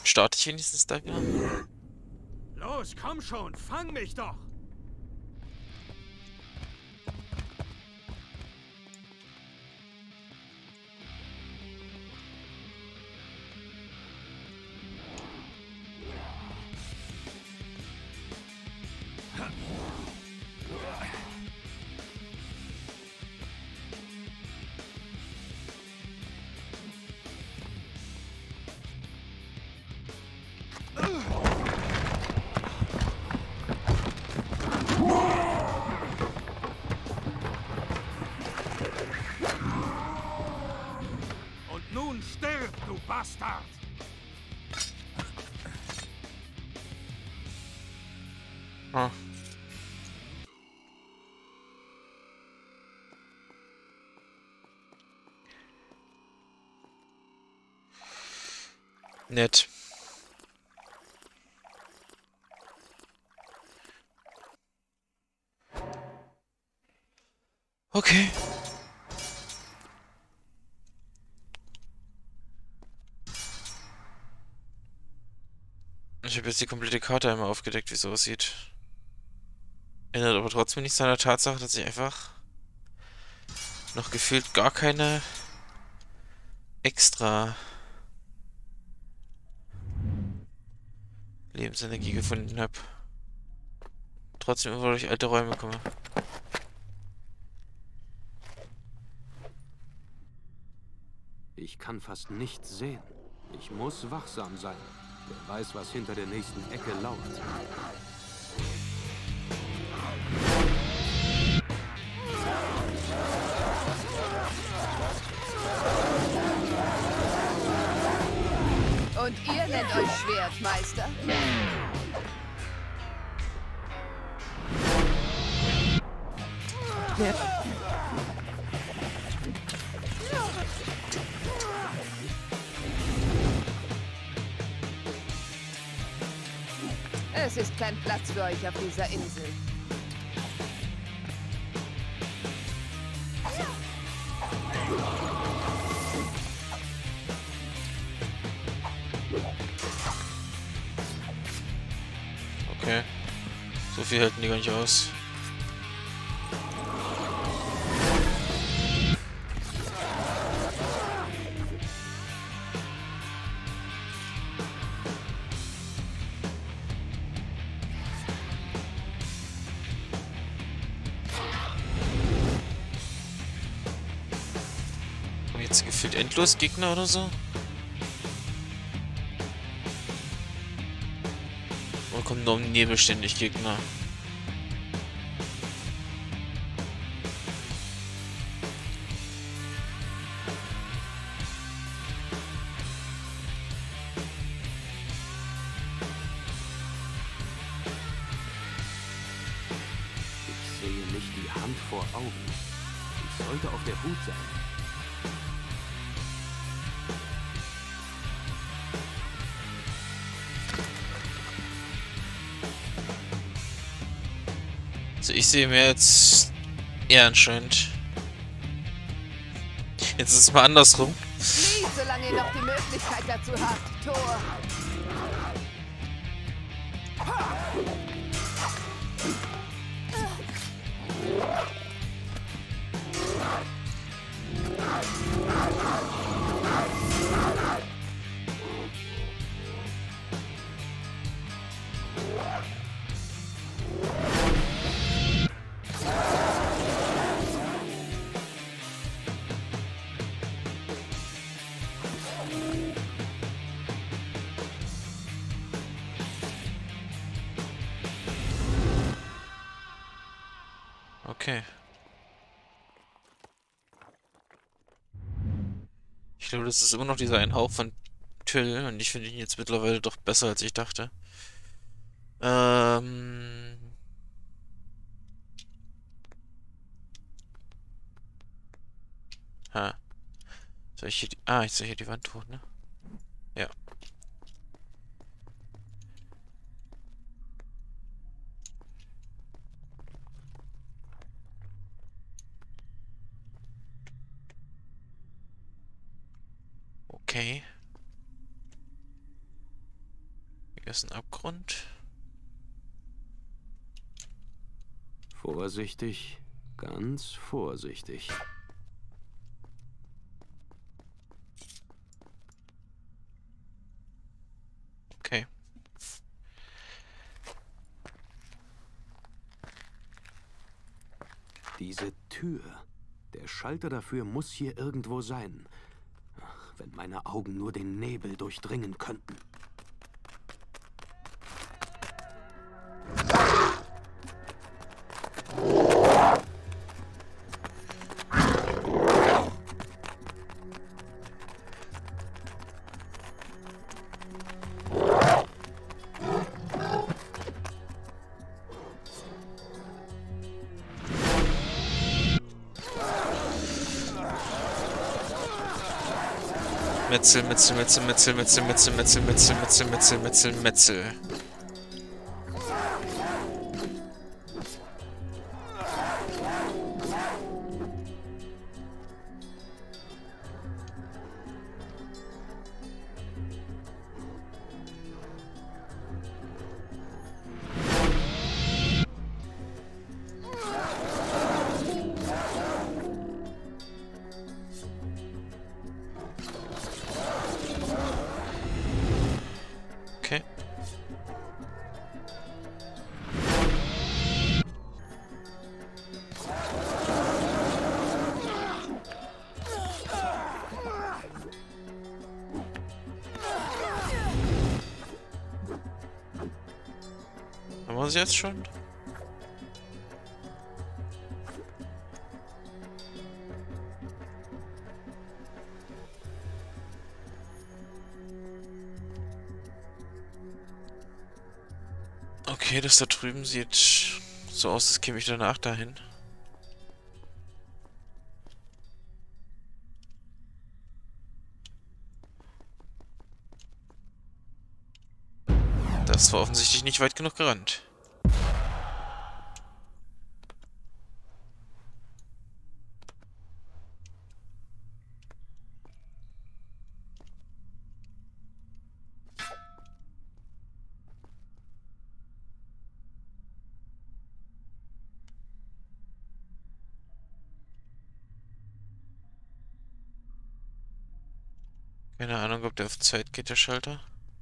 Starte ich wenigstens da wieder? Los, komm schon, fang mich doch! Und nun stirb, du Bastard! Ah. Nett. Okay. Ich habe jetzt die komplette Karte einmal aufgedeckt, wie es aussieht. Ändert aber trotzdem nichts an der Tatsache, dass ich einfach noch gefühlt gar keine extra Lebensenergie gefunden habe. Trotzdem immer durch alte Räume komme. Ich kann fast nichts sehen. Ich muss wachsam sein. Wer weiß, was hinter der nächsten Ecke lauert. Und ihr nennt euch Schwertmeister? Es ist kein Platz für euch auf dieser Insel. Okay. So viel halten die gar nicht aus. Und jetzt gefühlt endlos Gegner oder so? Oder kommen nur im Nebel ständig Gegner? Ich sehe nicht die Hand vor Augen. Ich sollte auf der Hut sein. Also ich sehe mir jetzt eher anscheinend. Jetzt ist es mal andersrum. Flieht, solange ihr noch die Möglichkeit dazu habt, Tor. Okay. Ich glaube, das ist immer noch dieser ein Hauch von Till und ich finde ihn jetzt mittlerweile doch besser, als ich dachte. Ähm. Ha. Soll ich hier die. Ah, ich soll hier die Wand hoch, ne? Ja. Okay. Hier ist ein Abgrund. Vorsichtig, ganz vorsichtig. Okay. Diese Tür. Der Schalter dafür muss hier irgendwo sein. Ach, wenn meine Augen nur den Nebel durchdringen könnten. Metzel, Metzel, Metzel, Metzel, Metzel, Metzel, Metzel, Metzel, Metzel, Metzel, Metzel, Metzel. Okay. Haben wir sie jetzt schon? Okay, das da drüben sieht so aus, als käme ich danach dahin. Das war offensichtlich nicht weit genug gerannt. Keine Ahnung, ob der auf Zeit geht, der Schalter.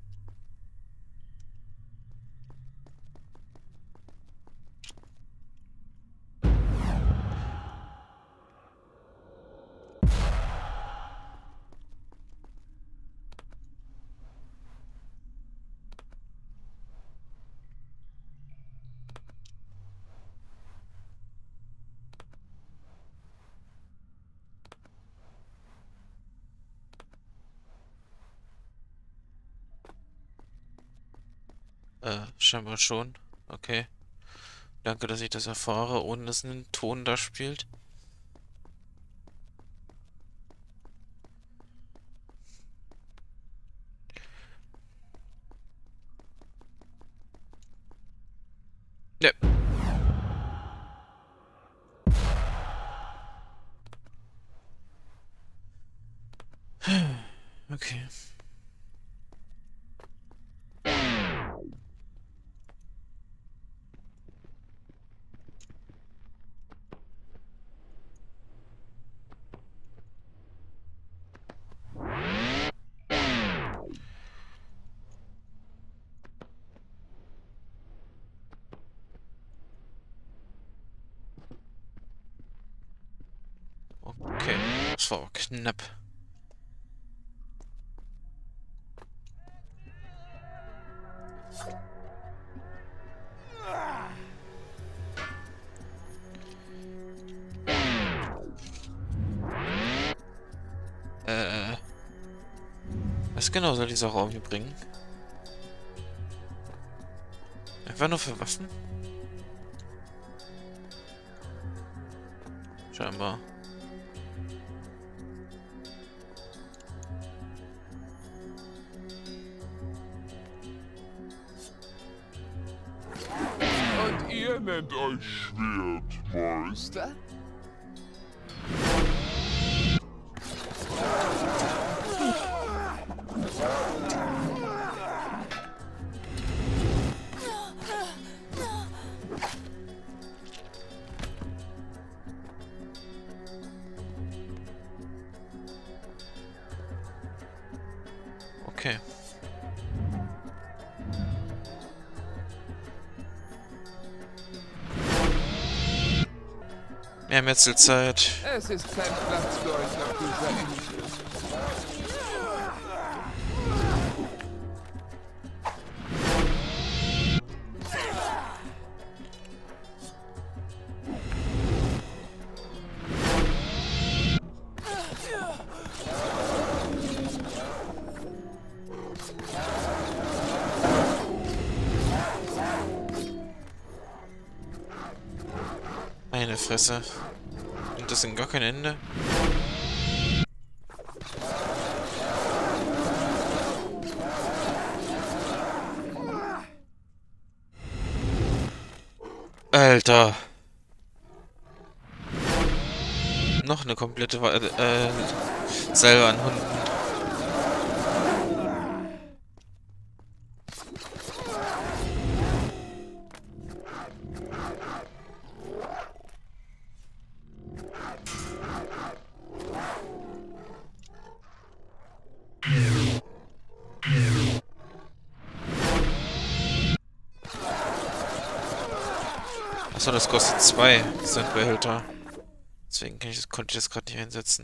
Scheinbar schon. Okay. Danke, dass ich das erfahre, ohne dass ein Ton da spielt. Ja. Okay. Okay, das war auch knapp. Was genau soll dieser Raum hier bringen? Einfach nur für Waffen? Scheinbar. Und ihr nennt euch Schwertmeister? Mehr Metzelzeit. Es ist kein Platz für euch auf dieser Insel. Meine Fresse. Und das sind gar kein Ende. Alter. Noch eine komplette Salve an Hunden. Achso, das kostet 2 Centbehälter. Deswegen konnte ich das gerade nicht einsetzen.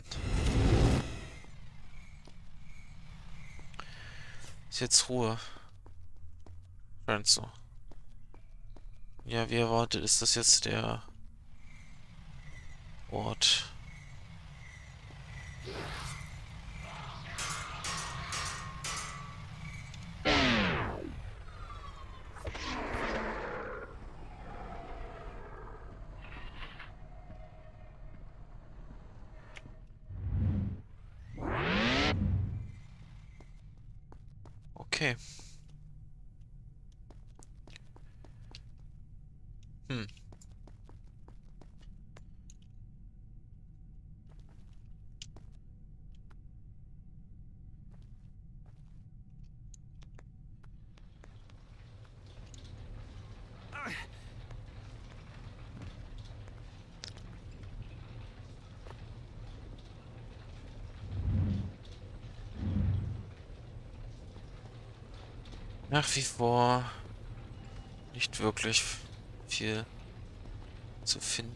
Ist jetzt Ruhe. Scheint so. Ja, wie erwartet ist das jetzt der Ort. Okay. Nach wie vor nicht wirklich viel zu finden.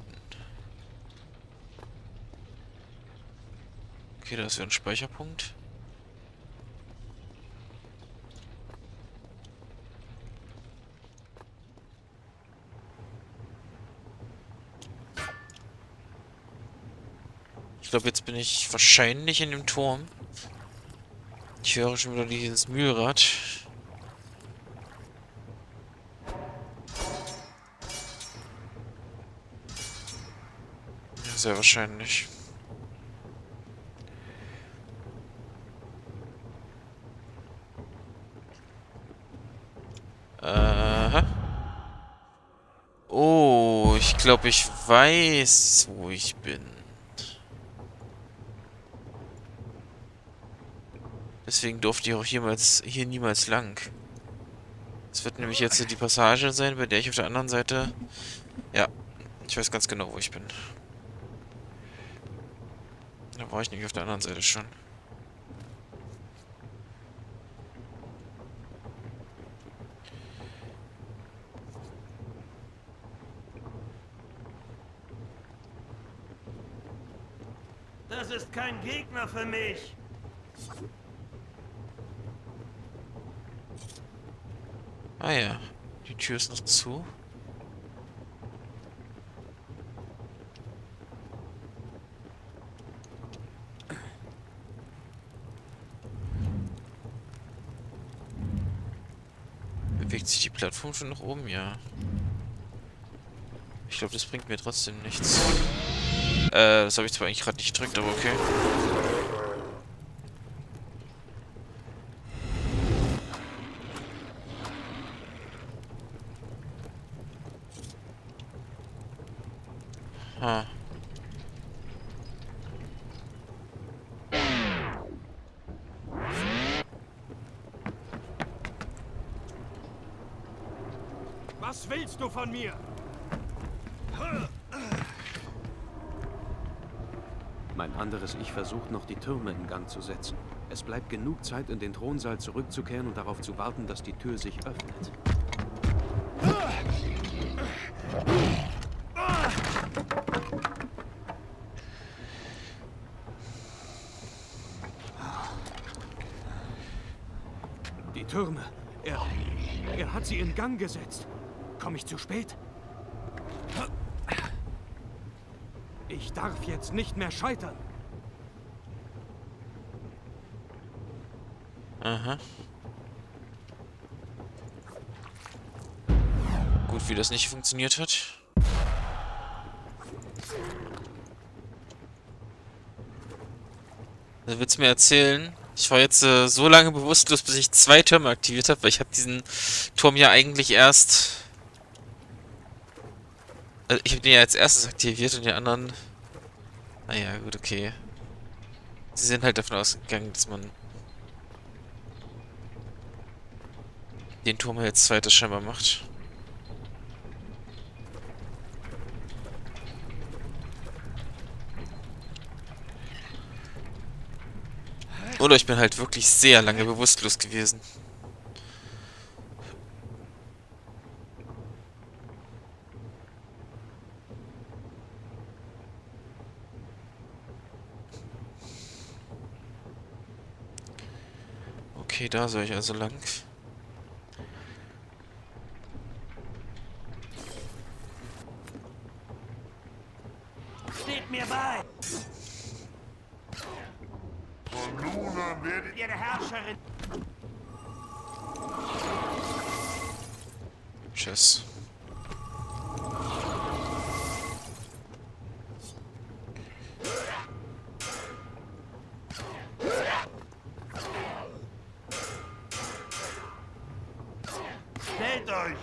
Okay, das wäre ein Speicherpunkt. Ich glaube, jetzt bin ich wahrscheinlich in dem Turm. Ich höre schon wieder dieses Mühlrad. Ja, sehr wahrscheinlich. Oh, ich glaube, ich weiß, wo ich bin. Deswegen durfte ich auch hier niemals lang. Es wird nämlich jetzt die Passage sein, bei der ich auf der anderen Seite... Ja, ich weiß ganz genau, wo ich bin. Da war ich nämlich auf der anderen Seite schon. Das ist kein Gegner für mich. Ah ja, die Tür ist noch zu. Bewegt sich die Plattform schon nach oben? Ja. Ich glaube, das bringt mir trotzdem nichts. Das habe ich zwar eigentlich gerade nicht gedrückt, aber okay. Ha. Was willst du von mir? Mein anderes Ich versucht noch, die Türme in Gang zu setzen. Es bleibt genug Zeit, in den Thronsaal zurückzukehren und darauf zu warten, dass die Tür sich öffnet. Türme. Er hat sie in Gang gesetzt. Komme ich zu spät? Ich darf jetzt nicht mehr scheitern. Aha. Gut, wie das nicht funktioniert hat. Also willst du mir erzählen? Ich war jetzt so lange bewusstlos, bis ich 2 Türme aktiviert habe, weil ich habe diesen Turm ja eigentlich erst... Also ich habe den ja als erstes aktiviert und die anderen... Naja, gut, okay. Sie sind halt davon ausgegangen, dass man den Turm als zweites scheinbar macht. Oder ich bin halt wirklich sehr lange bewusstlos gewesen. Okay, da soll ich also lang. Steht mir bei! Von nun an werdet Ihre Herrscherin... Tschüss. Stellt euch!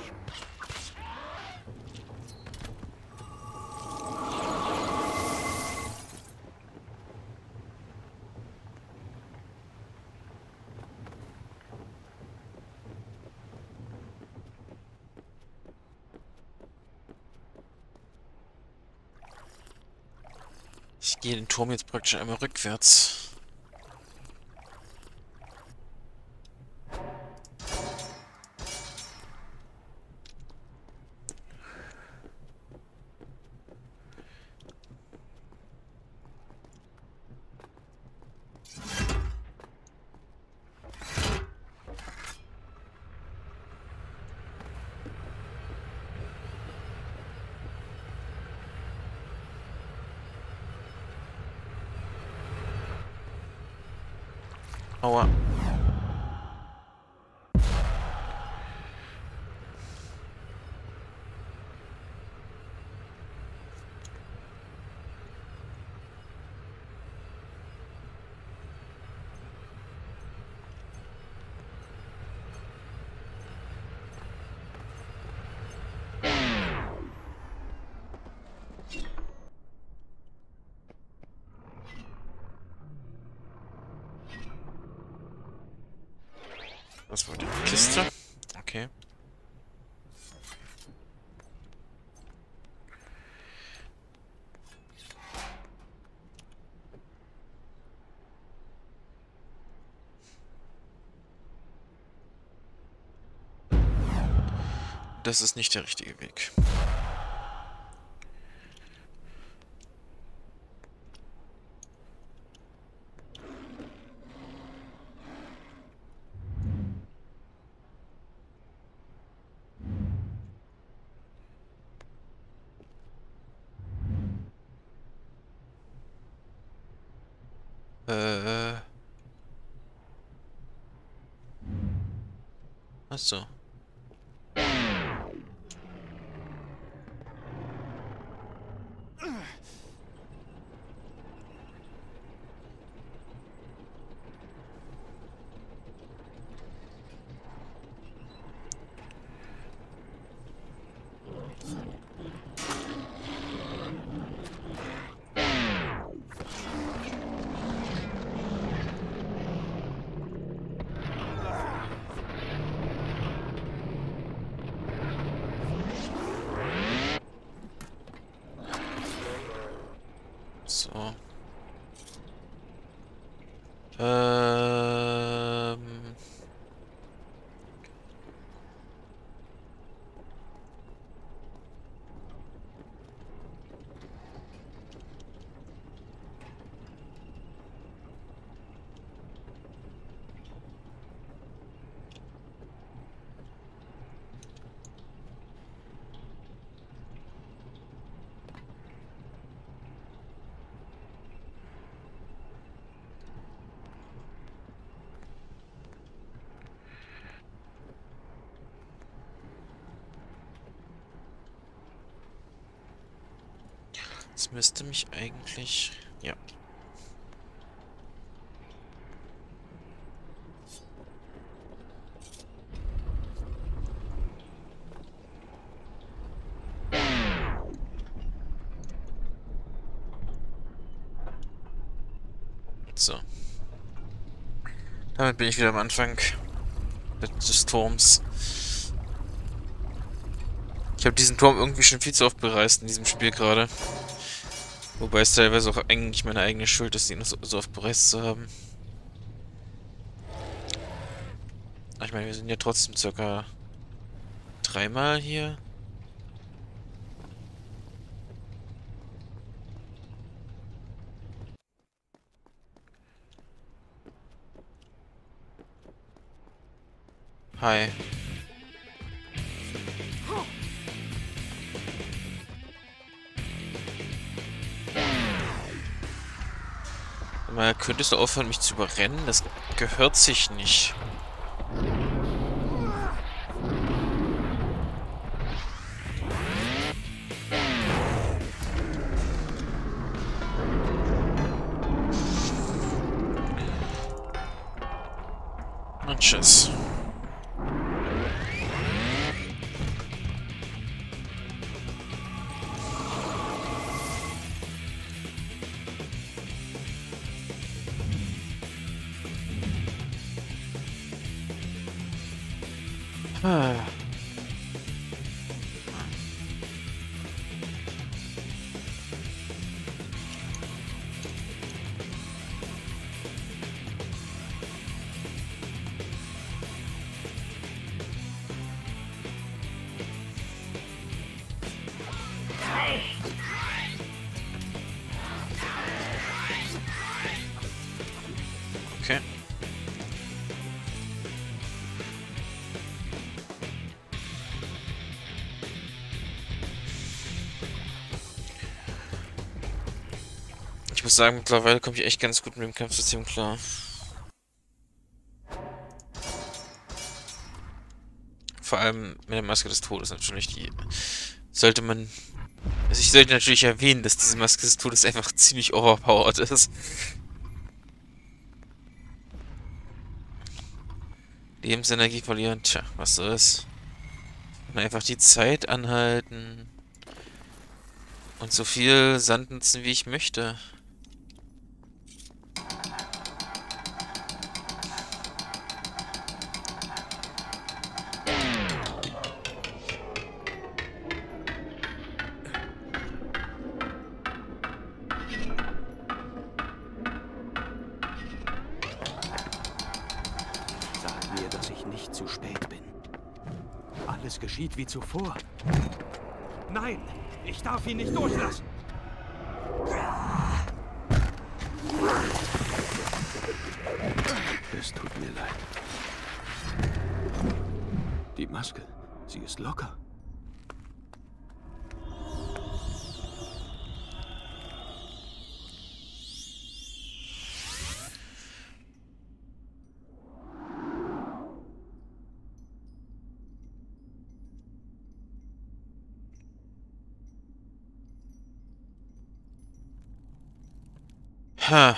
Ich gehe den Turm jetzt praktisch einmal rückwärts. Aua. Das war die Kiste. Okay. Das ist nicht der richtige Weg. Ach so. So. Das müsste mich eigentlich... Ja. So. Damit bin ich wieder am Anfang des Turms. Ich habe diesen Turm irgendwie schon viel zu oft bereist in diesem Spiel gerade. Wobei es teilweise auch eigentlich meine eigene Schuld ist, ihn so oft bereist zu haben. Ich meine, wir sind ja trotzdem circa 3-mal hier. Hi. Mal, könntest du aufhören, mich zu überrennen? Das gehört sich nicht. Und tschüss. Ah. Okay. Ich muss sagen, mittlerweile komme ich echt ganz gut mit dem Kampfsystem klar. Vor allem mit der Maske des Todes natürlich, die sollte man... Also ich sollte natürlich erwähnen, dass diese Maske des Todes einfach ziemlich overpowered ist. Lebensenergie verlieren, tja, was soll's. Und einfach die Zeit anhalten. Und so viel Sand nutzen, wie ich möchte. Sag mir, dass ich nicht zu spät bin. Alles geschieht wie zuvor. Nein, ich darf ihn nicht durchlassen. Es tut mir leid. Die Maske, sie ist locker. Ha.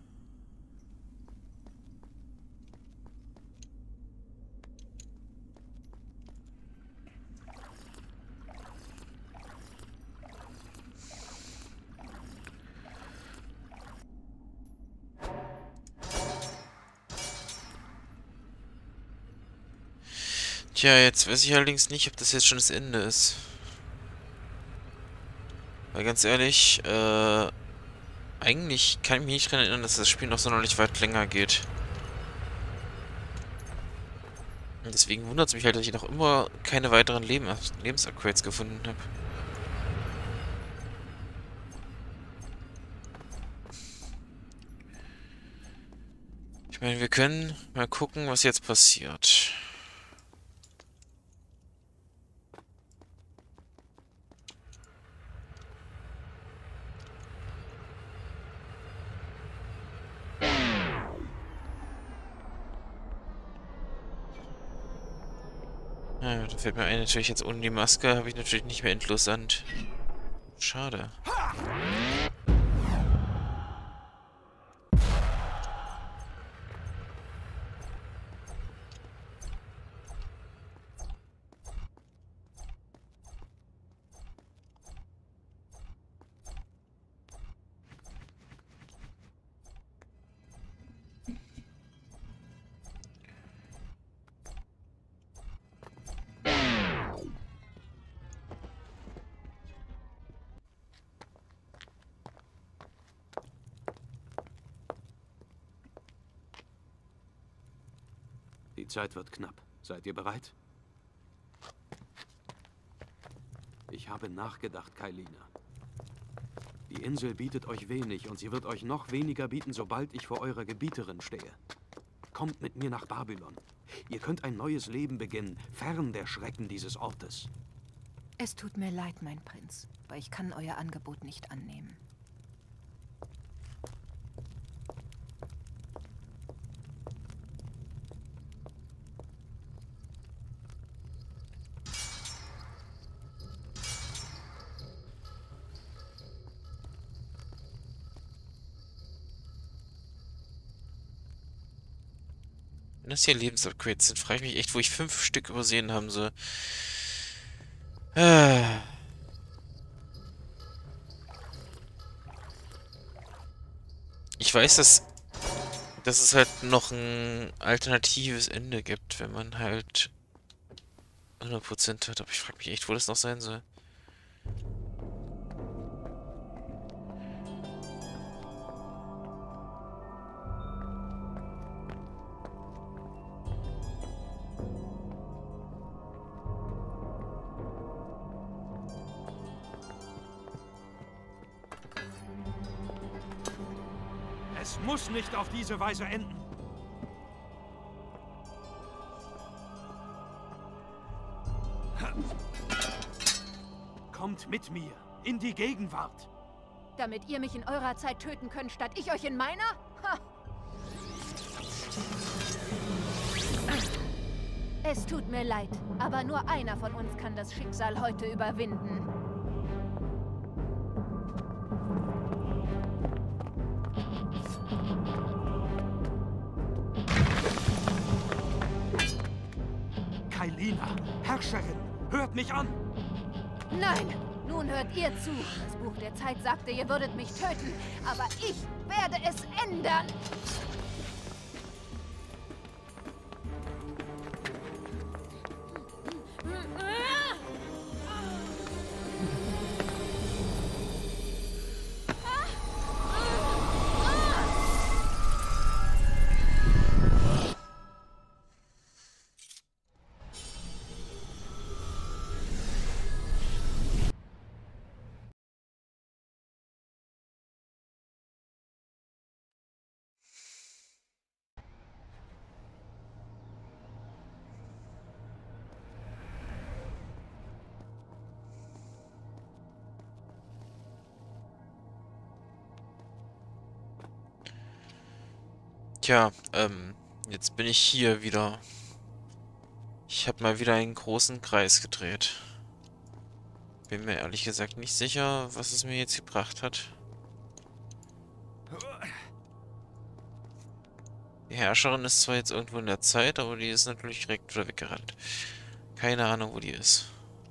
Tja, jetzt weiß ich allerdings nicht, ob das jetzt schon das Ende ist. Weil ganz ehrlich, eigentlich kann ich mich nicht daran erinnern, dass das Spiel noch sonderlich weit länger geht. Und deswegen wundert es mich halt, dass ich noch immer keine weiteren Lebensupgrades gefunden habe. Ich meine, wir können mal gucken, was jetzt passiert. Ja, da fällt mir ein, natürlich jetzt ohne die Maske habe ich natürlich nicht mehr endlos Sand. Schade. Die Zeit wird knapp. Seid ihr bereit? Ich habe nachgedacht, Kailina. Die Insel bietet euch wenig und sie wird euch noch weniger bieten, sobald ich vor eurer Gebieterin stehe. Kommt mit mir nach Babylon. Ihr könnt ein neues Leben beginnen, fern der Schrecken dieses Ortes. Es tut mir leid, mein Prinz, aber ich kann euer Angebot nicht annehmen. Wenn das hier Lebensupgrades sind, frage ich mich echt, wo ich 5 Stück übersehen haben soll. Ich weiß, dass es halt noch ein alternatives Ende gibt, wenn man halt 100% hat, aber ich frage mich echt, wo das noch sein soll. Es muss nicht auf diese Weise enden. Kommt mit mir in die Gegenwart. Damit ihr mich in eurer Zeit töten könnt, statt ich euch in meiner? Ha! Es tut mir leid, aber nur einer von uns kann das Schicksal heute überwinden. Kailina, Herrscherin, hört mich an! Nein, nun hört ihr zu. Das Buch der Zeit sagte, ihr würdet mich töten, aber ich werde es ändern. Tja, jetzt bin ich hier wieder. Ich habe mal wieder einen großen Kreis gedreht. Bin mir ehrlich gesagt nicht sicher, was es mir jetzt gebracht hat. Die Herrscherin ist zwar jetzt irgendwo in der Zeit, aber die ist natürlich direkt wieder weggerannt. Keine Ahnung, wo die ist.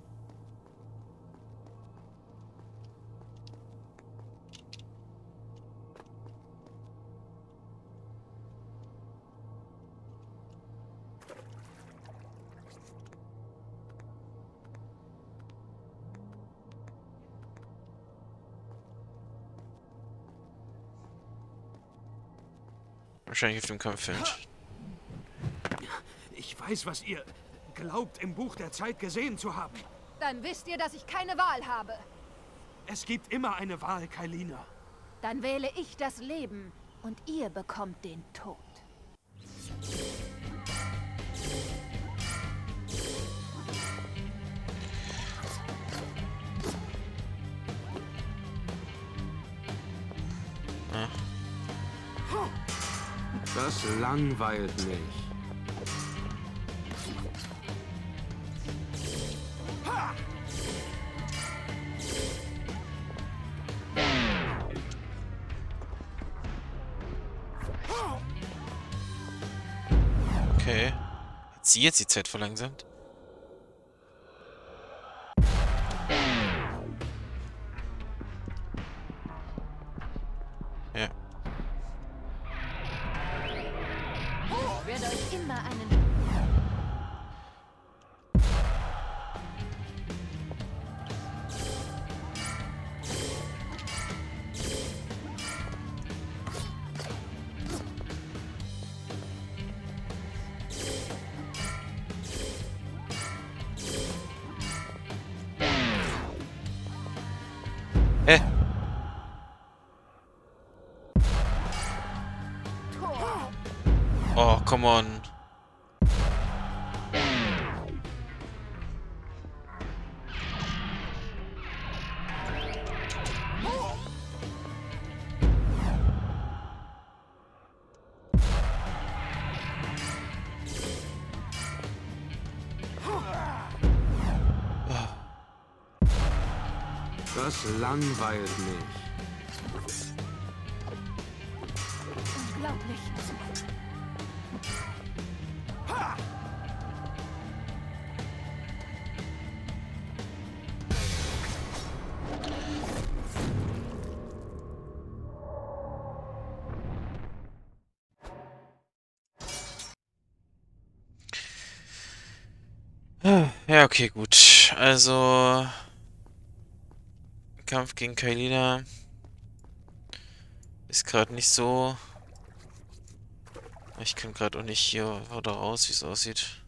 Wahrscheinlich auf dem Kampffeld. Ich weiß, was ihr glaubt, im Buch der Zeit gesehen zu haben. Dann wisst ihr, dass ich keine Wahl habe. Es gibt immer eine Wahl, Kailina. Dann wähle ich das Leben und ihr bekommt den Tod. Das langweilt mich. sie jetzt die Zeit verlangsamt? Ja. Ich werde euch immer einen... Hä? Tor. Oh, come on. Das langweilt mich. Unglaublich. Ja, okay, gut. Also... Kampf gegen Kailina ist gerade nicht so... Ich kann gerade auch nicht hier oder raus, wie es aussieht.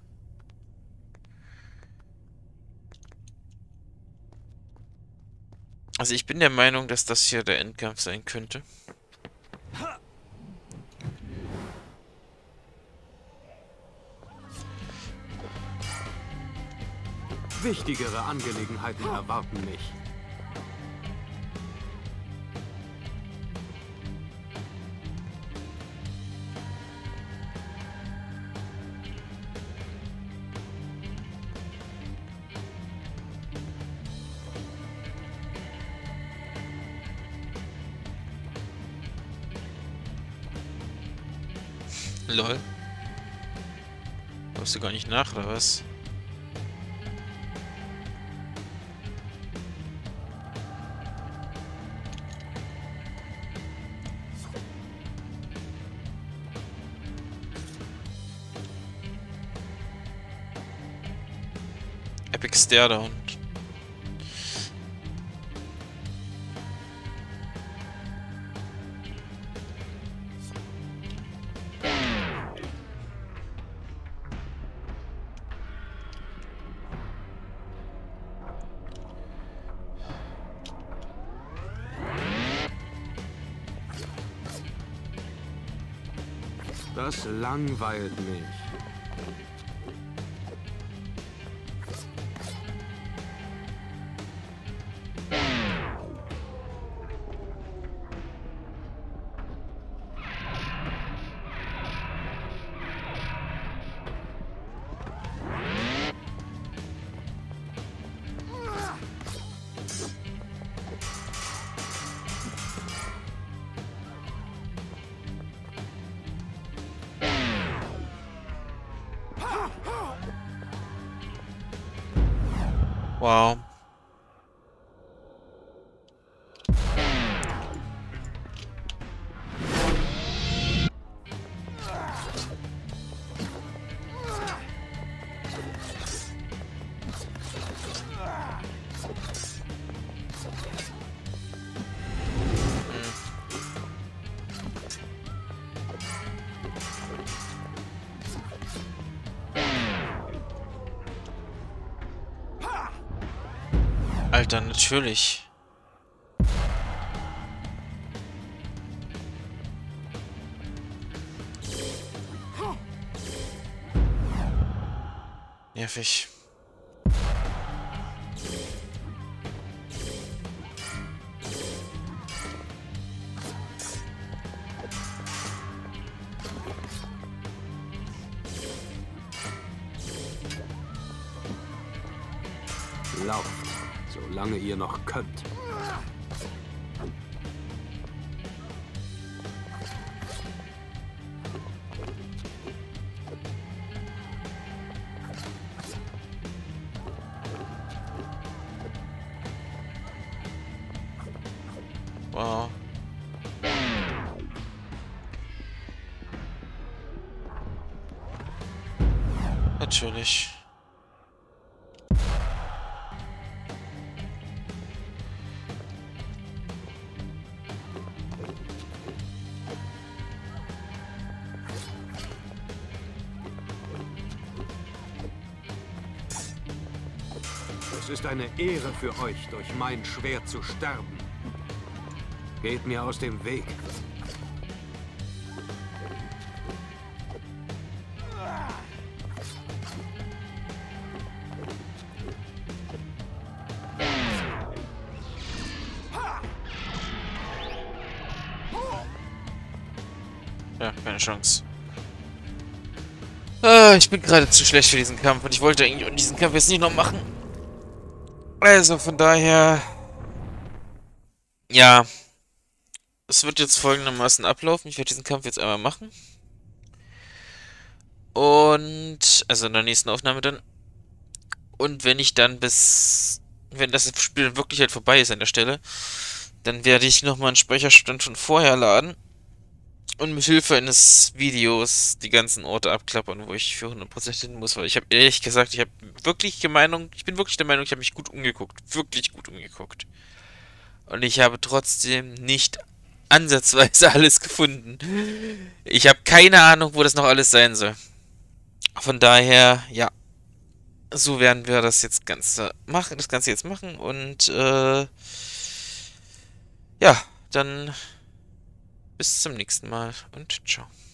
Also ich bin der Meinung, dass das hier der Endkampf sein könnte. Wichtigere Angelegenheiten erwarten mich. Lol. Läufst du gar nicht nach, oder was? Epic Staredown. Das langweilt mich. Wow. Alter, natürlich. Nervig. Lauft, solange ihr noch könnt. aber... Natürlich. Es ist eine Ehre für euch, durch mein Schwert zu sterben. Geht mir aus dem Weg. Ja, keine Chance. Ich bin gerade zu schlecht für diesen Kampf und ich wollte eigentlich diesen Kampf jetzt nicht noch machen. Also von daher... Ja. Es wird jetzt folgendermaßen ablaufen. Ich werde diesen Kampf jetzt einmal machen. Und... Also in der nächsten Aufnahme dann. Und wenn ich dann wenn das Spiel wirklich halt vorbei ist an der Stelle, dann werde ich nochmal einen Speicherstand von vorher laden. Und mit Hilfe eines Videos die ganzen Orte abklappern, wo ich für 100% hin muss. Weil ich habe ehrlich gesagt, ich bin wirklich der Meinung, ich habe mich gut umgeguckt. Wirklich gut umgeguckt. Und ich habe trotzdem nicht ansatzweise alles gefunden. Ich habe keine Ahnung, wo das noch alles sein soll. Von daher, ja. So werden wir das Ganze jetzt machen. Und, ja, dann... Bis zum nächsten Mal und ciao.